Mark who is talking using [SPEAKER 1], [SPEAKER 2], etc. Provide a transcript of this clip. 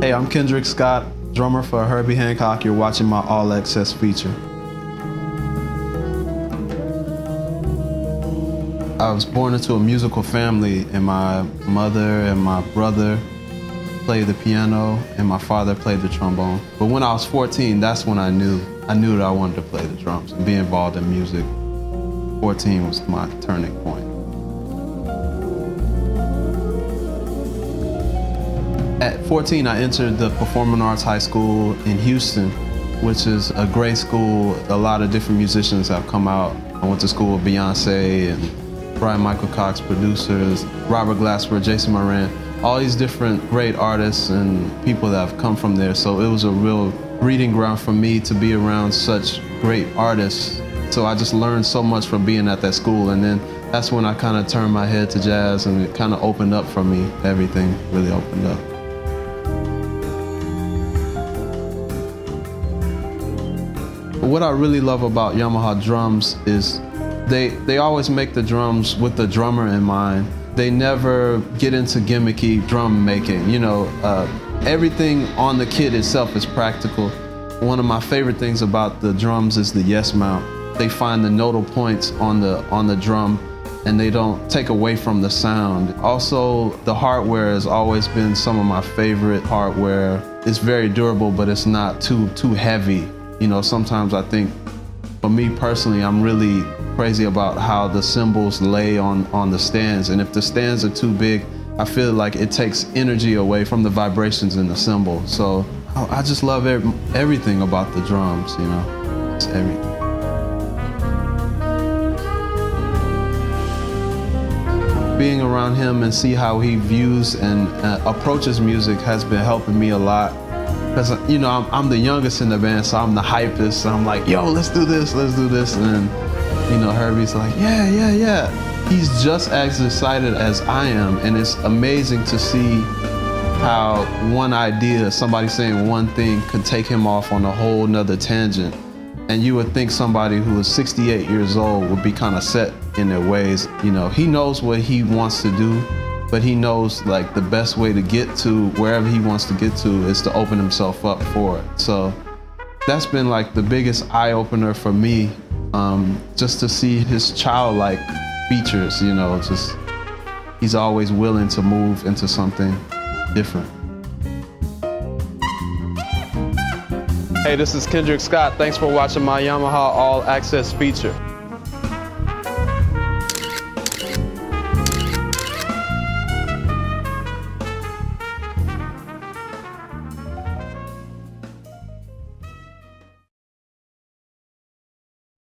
[SPEAKER 1] Hey, I'm Kendrick Scott, drummer for Herbie Hancock. You're watching my All Access feature. I was born into a musical family, and my mother and my brother played the piano, and my father played the trombone. But when I was 14, that's when I knew that I wanted to play the drums and be involved in music. 14 was my turning point. At 14, I entered the Performing Arts High School in Houston, which is a great school. A lot of different musicians have come out. I went to school with Beyonce and Brian Michael Cox producers, Robert Glasper, Jason Moran, all these different great artists and people that have come from there. So it was a real breeding ground for me to be around such great artists. So I just learned so much from being at that school, and then that's when I kind of turned my head to jazz, and it kind of opened up for me. Everything really opened up. What I really love about Yamaha drums is they always make the drums with the drummer in mind. They never get into gimmicky drum making. You know, everything on the kit itself is practical. One of my favorite things about the drums is the yes mount. They find the nodal points on the drum, and they don't take away from the sound. Also, the hardware has always been some of my favorite hardware. It's very durable, but it's not too heavy. You know, sometimes I think, for me personally, I'm really crazy about how the cymbals lay on the stands. And if the stands are too big, I feel like it takes energy away from the vibrations in the cymbal. So I just love everything about the drums, you know, it's everything. Being around him and see how he views and approaches music has been helping me a lot. Because, you know, I'm the youngest in the band, so I'm the hypest. So I'm like, yo, let's do this, let's do this. And then, you know, Herbie's like, yeah. He's just as excited as I am. And it's amazing to see how one idea, somebody saying one thing, could take him off on a whole nother tangent. And you would think somebody who is 68 years old would be kind of set in their ways. You know, he knows what he wants to do, but he knows like the best way to get to wherever he wants to get to is to open himself up for it. So that's been like the biggest eye-opener for me, just to see his childlike features, you know, just he's always willing to move into something different. Hey, this is Kendrick Scott. Thanks for watching my Yamaha All Access feature.